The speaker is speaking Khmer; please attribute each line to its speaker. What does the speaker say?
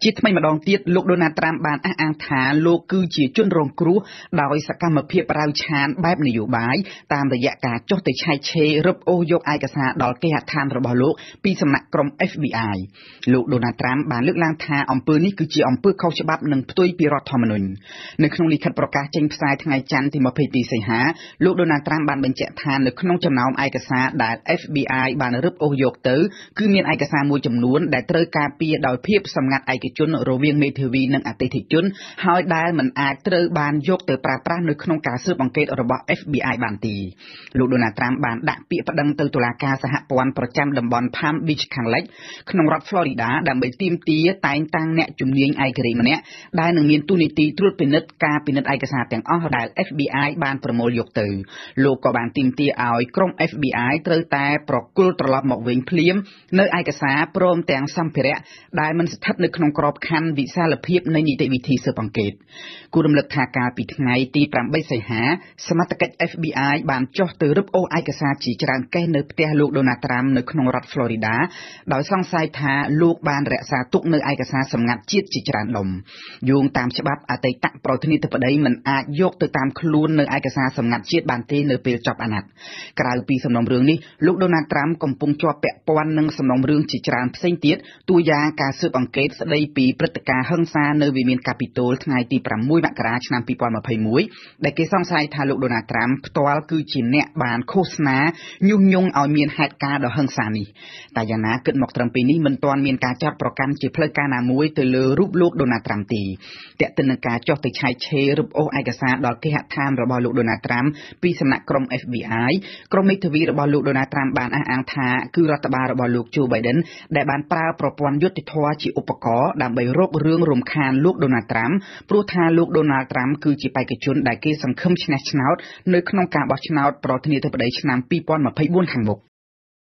Speaker 1: ជាថ្មីម្ដងទៀតលោកដូណាល់ត្រាំបានអះអាងថាលោកគឺជាជនរងគ្រោះដោយសកម្មភាពរាវឆានបែបនយោបាយតាមរយៈការចុះទៅឆែកឆេររឹបអូសយកឯកសារដល់គេហដ្ឋានរបស់លោកពីសំណាក់ក្រុម FBI លោកដូណាល់ត្រាំបានលើកឡើងថាអំពើនេះគឺជាអំពើខុសច្បាប់និងផ្ទុយពីរដ្ឋធម្មនុញ្ញនៅក្នុងលិខិតប្រកាសចេញផ្សាយថ្ងៃច័ន្ទទី22សីហាលោកដូណាល់ត្រាំបានបញ្ជាក់ថានៅក្នុងចំណោមឯកសារដែល FBI បានរឹបអូសយកទៅគឺមានឯកសារមួយចំនួនដែលត្រូវការពារដោយភាពសម្ងាត់ឯកជនរវាងមេធាវីនិងអតិថិជនហើយដែលមិនអាចត្រូវបានយកទៅប្រើប្រាស់នៅក្នុងការស៊ើបអង្កេតរបស់ FBI បានទេលោកដូណាល់ត្រាំបានដាក់ពាក្យប្តឹងទៅតុលាការសហព័ន្ធប្រចាំតំបន់ Palm Beach ខាងលិចក្នុងរដ្ឋ Florida ដើម្បីទាមទារតែងតាំងអ្នកជំនាញឯករាជ្យម្នាក់ដែលនឹងមានតួនាទីត្រួតពិនិត្យការពិនិត្យឯកសារទាំងអស់ដែល FBI បានប្រមូលយកទៅលោកក៏បានទាមទារឲ្យក្រុម FBI ត្រូវតែប្រគល់ត្រឡប់មកវិញភ្លាមនៅឯកសារព្រមទាំងសម្ភារៈដែលមិនស្ថិតនៅក្នុងក្របខ័ណ្ឌវិសាលភាពនៃនីតិវិធីស៊ើបអង្កេតគូរំលឹកថាកាលពីថ្ងៃទី8សីហាសមត្ថកិច្ច FBI បានចុះទៅរឹបអូសឯកសារជាច្រើនកេសនៅផ្ទះលោកដូណាល់ត្រាំនៅក្នុងរដ្ឋ Florida ដោយសង្ស័យថាលោកបានរក្សាទុកនៅឯកសារសម្ងាត់ជាតិជាច្រើនដុំយោងតាមច្បាប់អតីតប្រធានាធិបតីមិនអាចយកទៅតាមខ្លួននៅឯកសារសម្ងាត់ជាតិបានទេនៅពេលចប់អាណត្តិក្រៅពីសំណុំរឿងនេះលោកដូណាល់ត្រាំកំពុងជាប់ពាក់ព័ន្ធនឹងសំណុំរឿងជាច្រើនផ្សេងទៀតតួយ៉ាងការស៊ើបអង្កេតស្ដីពីព្រឹត្តិការណ៍ហិង្សានៅវិមានកាពីតូលថ្ងៃទី6មករាឆ្នាំ2021ដែលគេសង្ស័យថាលោកដូណាល់ត្រាំផ្ទាល់គឺជាអ្នកបានឃោសនាញុះញង់ឲ្យមានហេតុការណ៍ដ៏ហិង្សានេះតែយ៉ាងណាគិតមកត្រឹមពេលនេះមិនទាន់មានការចោទប្រកាន់ជាផ្លូវការណាមួយទៅលើរូបលោកដូណាល់ត្រាំទេទាក់ទិននឹងការចុះទៅឆែកឆេររឹបអូសឯកសារដល់គេហដ្ឋានរបស់លោកដូណាល់ត្រាំពីសំណាក់ក្រុម FBI ក្រុមមេធាវីរបស់លោកដូណាល់ត្រាំបានអះអាងថាគឺរដ្ឋបាលរបស់លោកជូបៃដិនដែលបានប្រើប្រព័ន្ធយុត្តិធម៌ជាឧបករណ៍ដើម្បីរករឿងរំខានលោកដូណាល់ត្រាំព្រោះថាលោកដូណាល់ត្រាំគឺជាបេក្ខជនដែលគេសង្ឃឹមឈ្នះឆ្នោតនៅក្នុងការបោះឆ្នោតប្រធានាធិបតីឆ្នាំ2024ខាងមុខ